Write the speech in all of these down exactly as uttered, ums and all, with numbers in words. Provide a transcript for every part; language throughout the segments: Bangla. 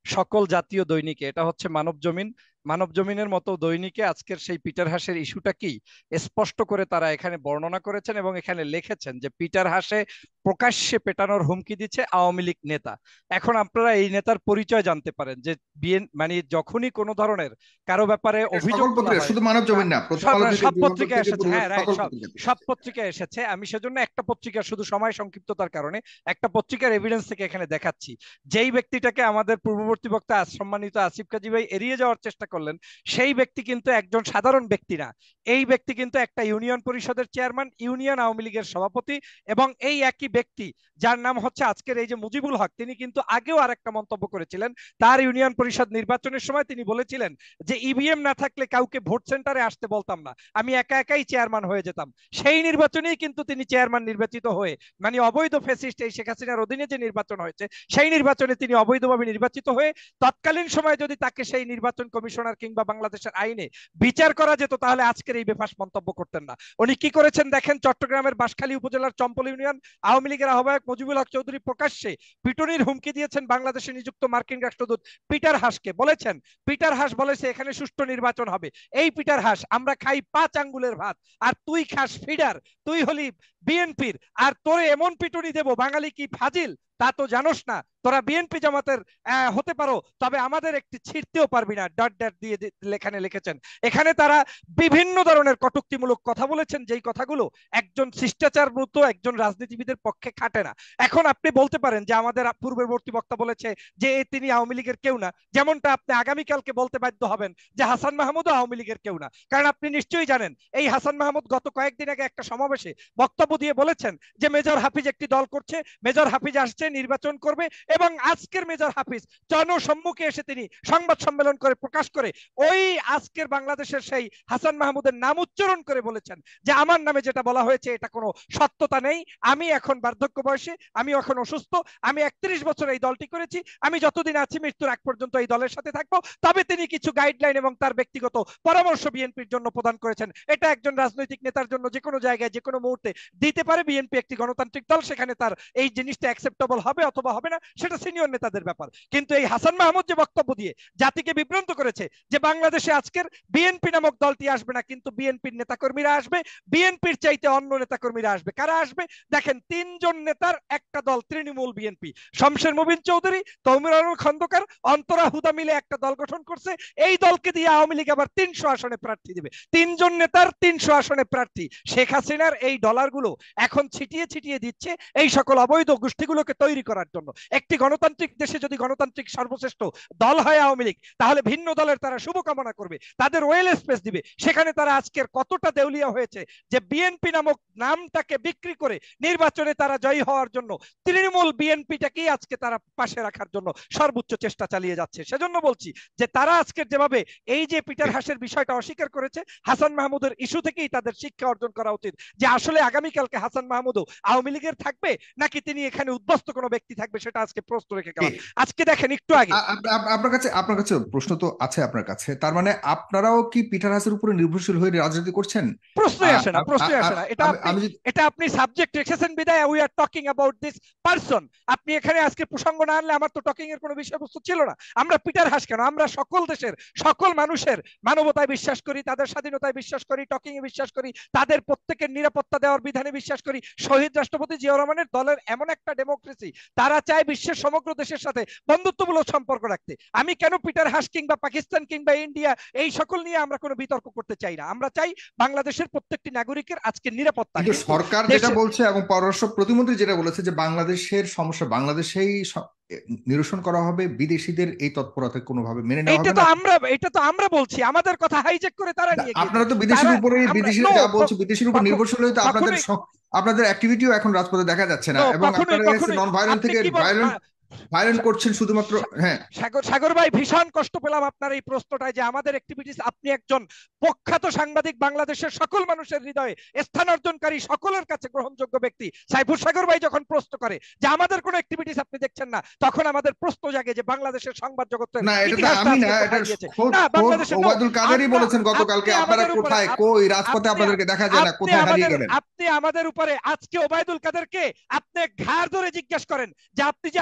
সকল জাতীয় দৈনিকে, এটা হচ্ছে মানব জমিন। মানব জমিনের মতো দৈনিকে আজকের সেই পিটার হাসের ইস্যুটা কি স্পষ্ট করে তারা এখানে বর্ণনা করেছেন এবং এখানে লিখেছেন যে পিটার হাসে প্রকাশ্যে পেটানোর হুমকি দিচ্ছে আওয়ামী লীগ নেতা। এখন আপনারা এই নেতার পরিচয় জানতে পারেন যে বিএন মানে যখনই কোনো ধরনের কারো ব্যাপারে এটা অভিযোগ সকল তোলা পত্রিকা, হয়। শুধু মানব আহ, জমিন না, প্রথম সব আলো থেকে, সব যুগান্তর পত্রিকায় থেকে, এসেছে, পূর্ব, হ্যাঁ রাইট, সকল সব পত্রিকাতে সব এসেছে। পত্রিকায় এসেছে। আমি সেজন্য একটা পত্রিকা, শুধু সময় সংক্ষিপ্ততার কারণে একটা পত্রিকার এভিডেন্স থেকে এখানে দেখাচ্ছি। যেই ব্যক্তিটাকে আমাদের পূর্ববর্তী বক্তা আস- সম্মানিত আসিফ কাজী ভাই এড়িয়ে যাওয়ার চেষ্টা করলেন, সেই ব্যক্তি কিন্তু একজন সাধারণ ব্যক্তি না। এই ব্যক্তি কিন্তু একটা ইউনিয়ন পরিষদের চেয়ারম্যান, ইউনিয়ন আওয়ামী লীগের সভাপতি। এবং এই একই ব্যক্তি যার নাম হচ্ছে আজকের এই যে মুজিবুল হক, তিনি কিন্তু আগেও আরেকটা মন্তব্য করেছিলেন। তার ইউনিয়ন পরিষদ নির্বাচনের সময় তিনি বলেছিলেন যে ইভিএম না থাকলে কাউকে ভোট সেন্টারে আসতে বলতাম না, আমি একা একাই চেয়ারম্যান হয়ে যেতাম। সেই নির্বাচনেই কিন্তু তিনি চেয়ারম্যান নির্বাচিত হয়ে, মানে অবৈধ ফ্যাসিস্ট এই শেখ হাসিনার অধীনে যে নির্বাচন হয়েছে, সেই নির্বাচনে তিনি অবৈধভাবে নির্বাচিত হয়ে তৎকালীন সময়ে যদি তাকে সেই নির্বাচন কমিশনার কিংবা বাংলাদেশের আইনে বিচার করা যেত, তাহলে আজকের এই বেফাস মন্তব্য করতেন না। উনি কি করেছেন দেখেন, চট্টগ্রামের বাঁশখালী উপজেলার চম্পল ইউনিয়ন আওয়ামী লীগের আহ্বায়ক মুজিবুল হক চৌধুরী প্রকাশ্যে পিটুনির হুমকি দিয়েছেন বাংলাদেশে নিযুক্ত মার্কিন রাষ্ট্রদূত পিটার হাসকে। বলেছেন, পিটার হাস বলেছে এখানে সুষ্ঠু নির্বাচন হবে। এই পিটার হাস, আমরা খাই পাঁচ আঙ্গুলের ভাত আর তুই খাস ফিডার, তুই হলি বিএনপির, আর তোরে এমন পিটুনি দেব বাঙালি কি ফাজিল তা তো জানোস না। তোরা বিএনপি জামাতের আহ, হতে পারো, তবে আমাদের একটি ছিঁড়তেও পারবি না, ডট ডট দিয়ে লেখানে লিখেছেন। এখানে তারা বিভিন্ন ধরনের কটূক্তিমূলক কথা বলেছেন, যেই কথাগুলো একজন শিষ্টাচার মতো একজন রাজনীতিবিদের পক্ষে খাটে না। এখন আপনি বলতে পারেন যে আমাদের পূর্ববর্তী বক্তা বলেছে যে তিনি আওয়ামী লীগের কেউ না, যেমনটা আপনি আগামীকালকে বলতে বাধ্য হবেন যে হাসান মাহমুদও আওয়ামী লীগের কেউ না। কারণ আপনি নিশ্চয়ই জানেন এই হাসান মাহমুদ গত কয়েকদিন আগে একটা সমাবেশে বক্তব্য দিয়ে বলেছেন যে মেজর হাফিজ একটি দল করছে, মেজর হাফিজ আসছে নির্বাচন করবে। এবং আজকের মেজর হাফিজ জনসম্মুখে এসে তিনি সংবাদ সম্মেলন করে প্রকাশ করে ওই আজকের বাংলাদেশের সেই হাসান মাহমুদের নাম উচ্চারণ করে বলেছেন যে আমার নামে যেটা বলা হয়েছে এটা কোনো সত্যতা নেই, আমি এখন বার্ধক্য বয়সে, আমি এখন অসুস্থ, আমি একত্রিশ বছর এই দলটি করেছি, আমি যতদিন আছি মৃত্যুর আগ পর্যন্ত এই দলের সাথে থাকবো। তবে তিনি কিছু গাইডলাইন এবং তার ব্যক্তিগত পরামর্শ বিএনপির জন্য প্রদান করেছেন। এটা একজন রাজনৈতিক নেতার জন্য যে কোনো জায়গায় যে কোনো মুহূর্তে দিতে পারে। বিএনপি একটি গণতান্ত্রিক দল, সেখানে তার এই জিনিসটা অ্যাকসেপ্টেবল হবে অথবা হবে না সেটা সিনিয়র নেতাদের ব্যাপার। কিন্তু এই হাসান মাহমুদ যে বক্তব্য দিয়ে জাতিকে বিভ্রান্ত করেছে যে বাংলাদেশে আজকের বিএনপি নামক দলটি আসবে না, কিন্তু বিএনপির নেতাকর্মীরা আসবে, বিএনপির চাইতে অন্য নেতাকর্মীরা আসবে। কারা আসবে দেখেন, তিনজন নেতার একটা দল তৃণমূল বিএনপি, শমশের মুবিন চৌধুরী, তৌমির আনুল খন্দকার, অন্তরা হুদা মিলে একটা দল গঠন করছে। এই দলকে দিয়ে আওয়ামী লীগ আবার তিনশো আসনে প্রার্থী দিবে, তিনজন নেতার তিনশো আসনে প্রার্থী। শেখ হাসিনার এই ডলারগুলো এখন ছিটিয়ে ছিটিয়ে দিচ্ছে এই সকল অবৈধ গোষ্ঠীগুলোকে তৈরি করার জন্য। একটি গণতান্ত্রিক দেশে যদি গণতান্ত্রিক সর্বশ্রেষ্ঠ দল হয় আওয়ামী লীগ, তাহলে ভিন্ন দলের তারা শুভকামনা করবে, তাদের ওয়েল স্পেস দিবে। সেখানে তারা আজকের কতটা দেউলিয়া হয়েছে যে বিএনপি নামক নামটাকে বিক্রি করে নির্বাচনে তারা জয়ী হওয়ার জন্য তৃণমূল বিএনপিটাকেই আজকে তারা পাশে রাখার জন্য সর্বোচ্চ চেষ্টা চালিয়ে যাচ্ছে। সেজন্য বলছি যে তারা আজকের যেভাবে এই যে পিটার হাসের বিষয়টা অস্বীকার করেছে, হাসান মাহমুদের ইস্যু থেকেই তাদের শিক্ষা অর্জন করা উচিত যে আসলে আগামীকালকে হাসান মাহমুদও আওয়ামী লীগের থাকবে নাকি তিনি এখানে উদ্বস্ত কোনো ব্যক্তি থাকবে, সেটা আজকে প্রশ্ন রেখে গেলাম। আজকে দেখেন একটু আগে আ- আপ- আপ- আপনার কাছে আপনার কাছে প্রশ্ন তো আছে আপনার কাছে, তার মানে আপনারাও কি পিটার হাসের উপরে নির্ভরশীল হয়ে রাজনীতি করছেন? প্রশ্নই আ- আসে না, আ- আ- প্রশ্নই আসে আ- না। এটা আমি আপনি আমি যদি এটা আপনি সাবজেক্ট রেখেছেন বিদায় we are talking about this person. আপনি এখানে আজকে প্রসঙ্গ না আনলে আমার তো টকিং এর কোনো বিষয়বস্তু ছিল না। আমরা পিটার হাস কেন, আমরা সকল দেশের সকল মানুষের মানবতায় বিশ্বাস করি, তাদের স্বাধীনতায় বিশ্বাস করি, টকিং এ বিশ্বাস করি, তাদের প্রত্যেকের নিরাপত্তা দেওয়ার বিধানে বিশ্বাস করি। শহীদ রাষ্ট্রপতি জিয়াউর রহমানের দলের এমন একটা ডেমোক্রেসি, তারা চায় বিশ্বের সমগ্র দেশের সাথে বন্ধুত্বমূলক সম্পর্ক রাখতে। আমি কেন পিটার হাস কিংবা পাকিস্তান কিংবা ইন্ডিয়া এই সকল নিয়ে আমরা কোনো বিতর্ক করতে চাই না। আমরা চাই বাংলাদেশের প্রত্যেকটি নাগরিকের আজকে নিরাপত্তা। কিন্তু কিন্তু সরকার যেটা দেশে বলছে এবং পররাষ্ট্র প্রতিমন্ত্রী যেটা বলেছে যে বাংলাদেশের সমস্যা বাংলাদেশেই স- এ, নিরসন করা হবে, বিদেশিদের এই তৎপরতা কোনোভাবে মেনে নেওয়া এইটা হবে তো না। আমরা এটা তো আমরা বলছি, আমাদের কথা হাইজ্যাক করে তারা নিয়ে গিয়েছে। আপনারা তো বিদেশির তারা উপরে, আমরা বিদেশিরা নো যা বলছে বিদেশির উপর নির্ভরশীল হয়ে তো আপনাদের কখনোই স- আপনাদের অ্যাক্টিভিটিও এখন রাজপথে দেখা যাচ্ছে না, নো এবং কখনোই আপনারা কখনোই নন ভায়োলেন্ট আপনি থেকে কি বল ভায়োলেন্ট আ, ভায়োলেন্ট সা- করছেন শুধুমাত্র। সা- হ্যাঁ, সাগর সাগর ভাই, ভীষণ কষ্ট পেলাম আপনার এই প্রশ্নটায় যে আমাদের অ্যাক্টিভিটিস, আপনি একজন প্রখ্যাত সাংবাদিক, বাংলাদেশের সকল মানুষের হৃদয়ে স্থান অর্জনকারী, সকলের কাছে গ্রহণযোগ্য ব্যক্তি সাইফুর সাগর ভাই যখন প্রশ্ন করে যে আমাদের কোনো অ্যাক্টিভিটিস আপনি দেখছেন না, তখন আমাদের প্রশ্ন জাগে যে বাংলাদেশের সংবাদ জগতের না এটা তো ইতিহাসটা আমি না, আজকে এটা কোথায় গিয়েছে। খোদ না খোদ বাংলাদেশের নো, ওবায়দুল কাদেরই আমরা বলেছেন আপনি গতকালকে, আপনারা আমাদের উপরে কোথায়, আপ- কই রাজপথে আপনি আপনাদেরকে দেখা যায় না, আপনি কোথায় হারিয়ে আমাদের গেলেন? আপনি আমাদের উপরে আজকে ওবায়দুল কাদেরকে আপনি ঘাড় ধরে জিজ্ঞেস করেন যে আপনি যে আমাকে দেখে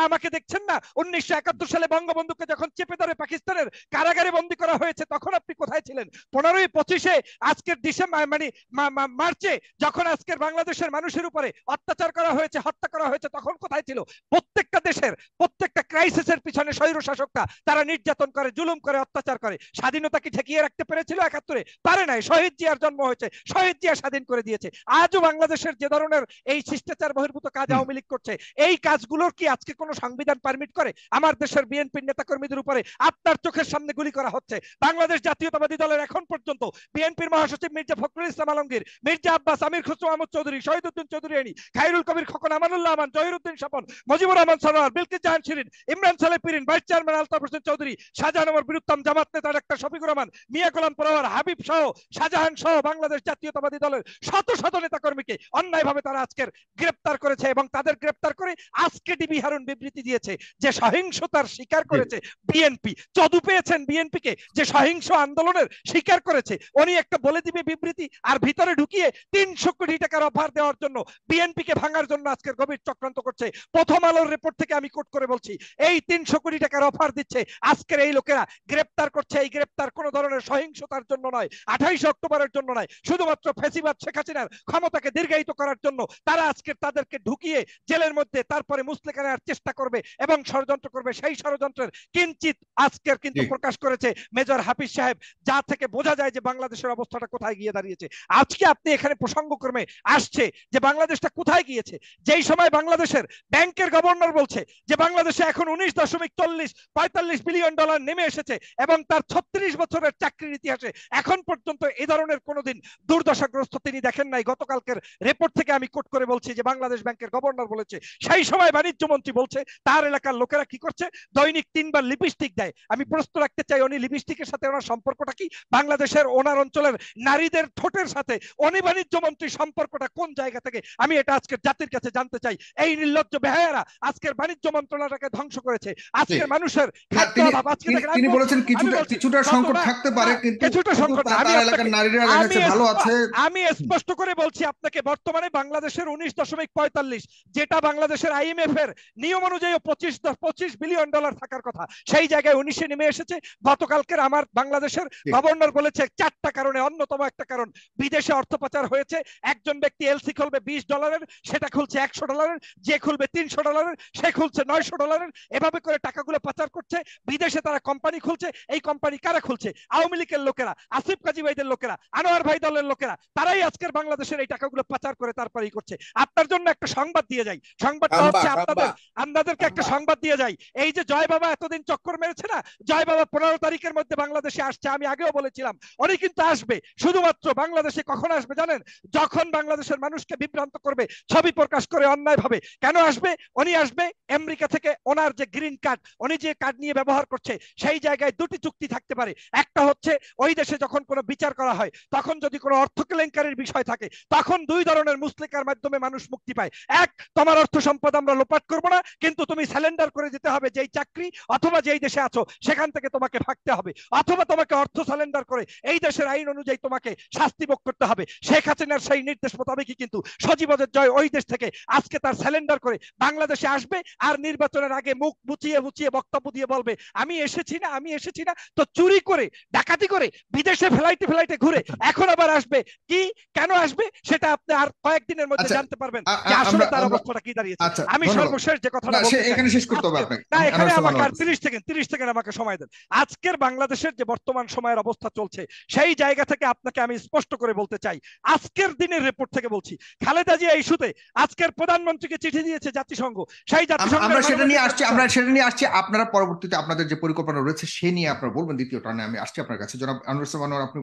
দেখছেন না উনিশশো একাত্তর সালে বঙ্গবন্ধুকে যখন চেপে ধরে পাকিস্তানের কারাগারে বন্দী করা হয়েছে তখন আপনি কোথায় ছিলেন? পনেরোই পঁচিশে আজকের ডিসেম্বর মানে মার্চে যখন আজকের বাংলাদেশের মানুষের উপরে অত্যাচার করা হয়েছে, হত্যা করা হয়েছে, তখন কোথায় ছিল? প্রত্যেকটা দেশের প্রত্যেকটা ক্রাইসিসের পিছনে স্বৈর শাসকরা তারা নির্যাতন করে, জুলুম করে, অত্যাচার করে। স্বাধীনতা কি ঠেকিয়ে রাখতে পেরেছিল একাত্তরে? পারে নাই। শহীদ জিয়ার জন্ম হয়েছে, শহীদ জিয়া স্বাধীন করে দিয়েছে। আজও বাংলাদেশের যে ধরনের এই শিষ্টাচার বহির্ভূত কাজ আওয়ামী লীগ করছে, এই কাজগুলোর কি আজকে কোনো সংবিধান পারমিট করে? আমার দেশের বিএনপির নেতাকর্মীদের উপরে আপনার চোখের সামনে গুলি করা হচ্ছে। বাংলাদেশ জাতীয়তাবাদী দলের এখন পর্যন্ত বিএনপির মহাসচিব মির্জা ফখরুল ইসলাম আলমগীর, মির্জা আব্বাস, আমির খসরু মাহমুদ চৌধুরী, শহীদউদ্দিন চৌধুরী এনি, খায়রুল কবির খোকন, আমানুল্লাহ আমান, জহিরুদ্দিন স্বপন, মুজিবুর রহমান সরোয়ার, বিলকিস জাহান শিরিন, ইমরান সালেহ পিরিন, ভাইস চেয়ারম্যান আলতাফ হোসেন চৌধুরী, শাহজাহান ওমর বীরুত্তম, জামাত নেতা ডাক্তার শফিকুর রহমান, মিয়া গোলাম পরোয়ার, হাবিব সহ, শাহজাহান সহ বাংলাদেশ জাতীয়তাবাদী দলের শত শত নেতাকর্মীকে অন্যায়ভাবে তারা আজকের গ্রেপ্তার করেছে এবং তাদের গ্রেপ্তার করে আজকে ডিবি হারুন বিবৃতি দিয়েছে যে সহিংসতার শিকার করেছে বিএনপি। চদু পেয়েছেন বিএনপিকে যে সহিংস আন্দোলনের শিকার করেছে। উনি একটা বলে দিবে বিবৃতি আর ভিতরে ঢুকিয়ে তিনশো কোটি টাকার অফার দেওয়ার জন্য বিএনপিকে ভাঙার জন্য আজকের গভীর চক্রান্ত করছে। প্রথম আলোর রিপোর্ট থেকে আমি কোট করে বলছি, এই তিনশো কোটি টাকার অফার দিচ্ছে আজকের এই লোকেরা, গ্রেপ্তার করছে। এই গ্রেপ্তার কোন ধরনের সহিংসতার জন্য নয়, আঠাইশে অক্টোবরের জন্য নয়, শুধুমাত্র ফ্যাসিবাদ শেখ হাসিনার ক্ষমতাকে দীর্ঘায়িত করার জন্য তারা আজকে তাদেরকে ঢুকিয়ে জেলের মধ্যে তারপরে মুসলেকা নেওয়ার চেষ্টা করবে এবং ষড়যন্ত্র করবে। সেই ষড়যন্ত্রের কিঞ্চিত আজকের কিন্তু প্রকাশ করেছে মেজর হাফিজ সাহেব, যা থেকে বোঝা যায় যে বাংলাদেশের অবস্থাটা কোথায় গিয়ে দাঁড়িয়েছে। আজকে আপনি এখানে প্রসঙ্গক্রমে আসছে যে বাংলাদেশটা কোথায় গিয়েছে। যেই সময় বাংলাদেশের ব্যাংকের গভর্নর বলছে যে বাংলাদেশে এখন উনিশ দশমিক চল্লিশ পঁয়তাল্লিশ বিলিয়ন ডলার নেমে এসেছে এবং তার ছত্রিশ বছরের চাকরির ইতিহাসে এখন পর্যন্ত এই ধরনের কোনোদিন দুর্দশাগ্রস্ত তিনি দেখেন নাই। গতকালকের রিপোর্ট থেকে আমি কোট করে বলছি যে বাংলাদেশ ব্যাংকের গভর্নর বলেছে। সেই সময় বাণিজ্য মন্ত্রী বলছে তার এলাকার লোকেরা কি করছে, দৈনিক তিনবার লিপস্টিক দেয়। আমি প্রশ্ন রাখতে চাই, উনি লিপস্টিকের সাথে ওনার সম্পর্কটা কি? বাংলাদেশের ওনার অঞ্চলের নারীদের ঠোঁটের সাথে উনি বাণিজ্য মন্ত্রীর সম্পর্কটা কোন জায়গা থেকে? আমি এটা আজকের জাতির কাছে জানতে চাই। এই নির্লজ্জ বেহায়ারা আজকের বাণিজ্য মন্ত্রণালয়টাকে ধ্বংস করেছে। আজকের মানুষের খাদ্য অভাব, আজকে তিনি বলেছেন কিছুটা কিছুটা সংকট থাকতে পারে, কিন্তু কিছুটা সংকট না। তার এলাকার নারীরা দেখা যাচ্ছে ভালো আছে। আমি স্পষ্ট করে বলছি আপনাকে, বর্তমানে বাংলাদেশের উনিশ দশমিক পঁয়তাল্লিশ, যেটা বাংলাদেশের আইএমএফ এর নিয়ম অনুযায়ী পঁচিশ পঁচিশ বিলিয়ন ডলার থাকার কথা, সেই জায়গায় উনিশে নেমে এসেছে। গতকালকের আমার বাংলাদেশের গভর্নর বলেছে চারটা কারণে, অন্যতম একটা কারণ বিদেশে অর্থ পাচার হয়েছে। একজন ব্যক্তি এলসি খুলবে বিশ ডলারের, সেটা খুলছে একশো ডলারের, যে খুলবে তিনশো ডলারের, সে খুলছে নয়শো ডলারের। এভাবে করে টাকাগুলো পাচার করছে বিদেশে। তারা কোম্পানি খুলছে। এই কোম্পানি কারা খুলছে? আওয়ামী লীগের লোকেরা, আসিফ কাজী ভাইদের লোকেরা, আনোয়ার ভাই দলের লোকেরা। তারাই আজকের বাংলাদেশের এই টাকাগুলো পাচার করে তারপরেই করছে। আপনার জন্য একটা সংবাদ দিয়ে যাই, সংবাদটা হচ্ছে আপনাদের আপনাদেরকে একটা সংবাদ দিয়ে যাই। এই যে জয় বাবা এতদিন চক্কর মেরেছে না, জয় বাবা পনেরো তারিখের মধ্যে বাংলাদেশে আসছে। আমি আগেও বলেছিলাম উনি কিন্তু আসবে। শুধুমাত্র বাংলাদেশে কখন আসবে জানেন? যখন বাংলাদেশের মানুষকে বিভ্রান্ত করবে, ছবি প্রকাশ করে অন্যায় ভাবে। কেন আসবে? উনি আসবে আমেরিকা থেকে ওনার যে গ্রিন কার্ড, উনি যে কার্ড নিয়ে ব্যবহার করছে, সেই জায়গায় দুটি চুক্তি থাকতে পারে। একটা হচ্ছে ওই দেশে যখন কোনো বিচার করা হয়, তখন যদি কোনো অর্থ কেলেঙ্কারির বিষয় থাকে, তখন দুই ধরনের মুসলিকার মাধ্যমে মানুষ মুক্তি পায়। এক, তোমার অর্থ সম্পদ আমরা লোপাট করবো না, কিন্তু তুমি স্যালেন্ডার করে দিতে হবে যেই চাকরি অথবা যেই দেশে আছো সেখান থেকে তোমাকে ভাগতে হবে, অথবা তোমাকে অর্থ স্যালেন্ডার করে এই দেশের আইন অনুযায়ী তোমাকে শাস্তি ভোগ করতে হবে। শেখ হাসিনার সেই নির্দেশ মোতাবেকই কিন্তু সজীবদের জয় ওই দেশ থেকে আজকে তার স্যালেন্ডার করে বাংলাদেশে আসবে। আর নির্বাচনের আগে মুখ বুচিয়ে বুচিয়ে বক্তব্য দিয়ে বলবে আমি এসেছি না, আমি এসেছি না। তো চুরি করে, ডাকাতি করে, বিদেশে ফ্লাইটে ফ্লাইটে ঘুরে এখন আবার আসবে। কি কেন আসবে সেটা আপনি আর কয়েকদিনের মধ্যে জানতে পারবেন যে আসলে তার অবস্থাটা কি দাঁড়িয়েছে। আমি সর্বশেষ যে কথাটা বলতে চাই, এখানে শেষ করতে হবে আপনাকে। না, এখানে আমাকে আর তিরিশ সেকেন্ড তিরিশ সেকেন্ড আমাকে সময় দেন। আজকের বাংলাদেশের যে বর্তমান সময়ের অবস্থা চলছে, সেই জায়গা থেকে আপনাকে আমি স্পষ্ট করে বলতে চাই, আজকের দিনের রিপোর্ট থেকে বলছি, খালেদা জিয়া ইস্যুতে আজকের প্রধানমন্ত্রীকে চিঠি দিয়েছে জাতিসংঘ। সেই জাতিসংঘ আমরা সেটা নিয়ে আসছি আমরা সেটা নিয়ে আসছি আপনারা পরবর্তীতে আপনাদের যে পরিকল্পনা রয়েছে সে নিয়ে আপনারা বলবেন দ্বিতীয় টার্নে। আমি আসছি আপনার কাছে। জনাব আনোয়ার ইসলাম আনোয়ার, আপনি